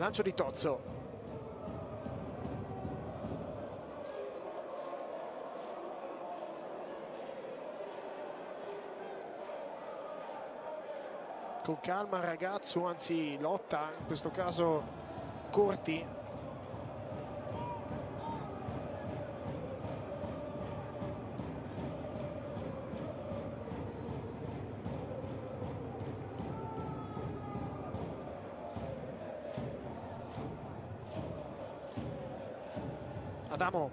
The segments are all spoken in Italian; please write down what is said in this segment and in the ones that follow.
Lancio di Tozzo. Con calma il ragazzo, anzi lotta, in questo caso Corti. Adamo.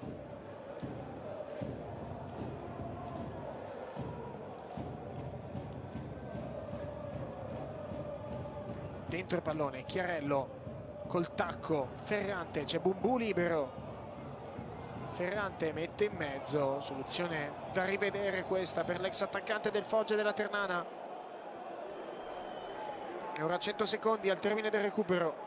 Dentro il pallone, Chiarello col tacco, Ferrante, c'è Bumbù libero. Ferrante mette in mezzo, soluzione da rivedere questa per l'ex attaccante del Foggia della Ternana. E ora 100 secondi al termine del recupero.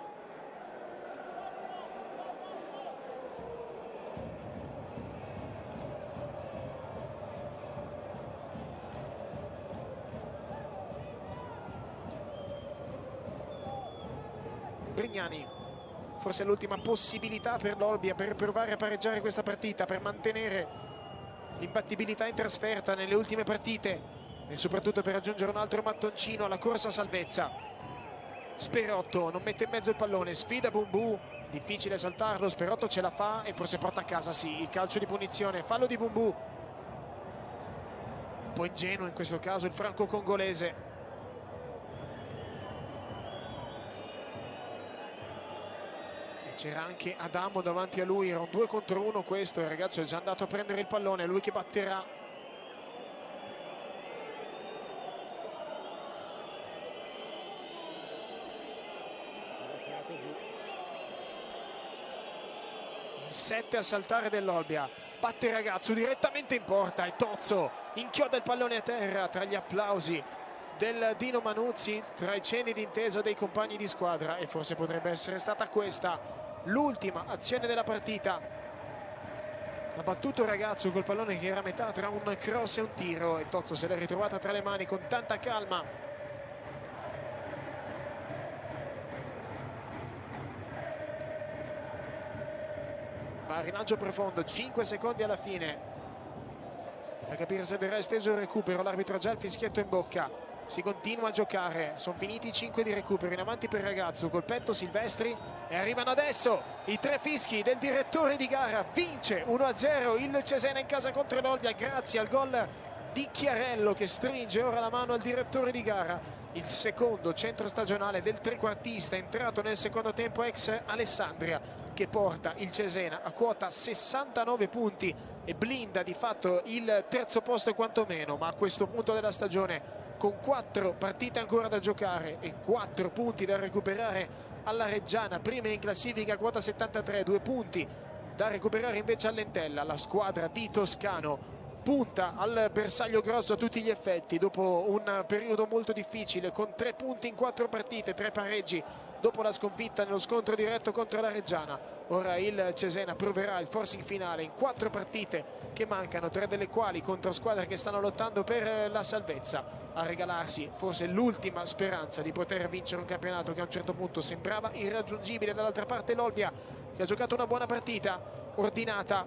Brignani, forse l'ultima possibilità per l'Olbia per provare a pareggiare questa partita, per mantenere l'imbattibilità in trasferta nelle ultime partite e soprattutto per raggiungere un altro mattoncino alla corsa a salvezza. Sperotto non mette in mezzo il pallone, sfida Bumbù, difficile saltarlo, Sperotto ce la fa e forse porta a casa sì il calcio di punizione, fallo di Bumbù. Un po' ingenuo in questo caso il franco-congolese. C'era anche Adamo davanti a lui, era un 2 contro 1 questo, il ragazzo è già andato a prendere il pallone, lui che batterà. In 7 a saltare dell'Olbia, batte il ragazzo direttamente in porta e Tozzo inchioda il pallone a terra tra gli applausi del Dino Manuzzi, tra i cenni d'intesa dei compagni di squadra, e forse potrebbe essere stata questa l'ultima azione della partita. Ha battuto il ragazzo col pallone che era a metà tra un cross e un tiro e Tozzo se l'è ritrovata tra le mani con tanta calma. Va al rilancio profondo, 5 secondi alla fine per capire se verrà esteso il recupero. L'arbitro ha già il fischietto in bocca. Si continua a giocare, sono finiti i 5 di recupero, in avanti per il ragazzo, col petto Silvestri e arrivano adesso i 3 fischi del direttore di gara. Vince 1-0 il Cesena in casa contro l'Olbia grazie al gol di Chiarello che stringe ora la mano al direttore di gara. Il secondo centro stagionale del trequartista entrato nel secondo tempo ex Alessandria, che porta il Cesena a quota 69 punti e blinda di fatto il terzo posto quantomeno, ma a questo punto della stagione con 4 partite ancora da giocare e 4 punti da recuperare alla Reggiana, prima in classifica quota 73, 2 punti da recuperare invece all'Entella. La squadra di Toscano punta al bersaglio grosso a tutti gli effetti dopo un periodo molto difficile, con 3 punti in 4 partite, 3 pareggi dopo la sconfitta nello scontro diretto contro la Reggiana. Ora il Cesena proverà il forcing finale in 4 partite che mancano, 3 delle quali contro squadre che stanno lottando per la salvezza, a regalarsi forse l'ultima speranza di poter vincere un campionato che a un certo punto sembrava irraggiungibile. Dall'altra parte l'Olbia, che ha giocato una buona partita, ordinata,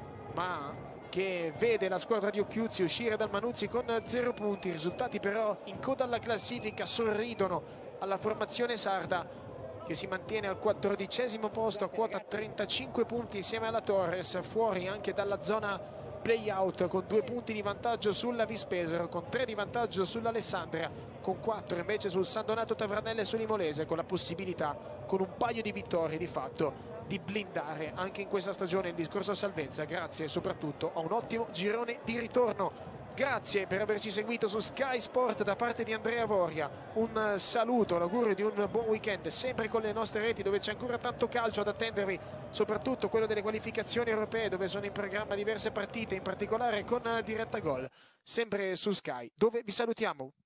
ma che vede la squadra di Occhiuzzi uscire dal Manuzzi con 0 punti. I risultati però in coda alla classifica sorridono alla formazione sarda, che si mantiene al 14° posto a quota 35 punti insieme alla Torres, fuori anche dalla zona play-out con 2 punti di vantaggio sulla Vispesaro, con 3 di vantaggio sull'Alessandria, con 4 invece sul San Donato Tavernelle e sull'Imolese, con la possibilità, con un paio di vittorie di fatto, di blindare anche in questa stagione il discorso a salvezza, grazie soprattutto a un ottimo girone di ritorno. Grazie per averci seguito su Sky Sport da parte di Andrea Voria, un saluto, l'augurio di un buon weekend sempre con le nostre reti, dove c'è ancora tanto calcio ad attendervi, soprattutto quello delle qualificazioni europee, dove sono in programma diverse partite, in particolare con Diretta Gol, sempre su Sky, dove vi salutiamo.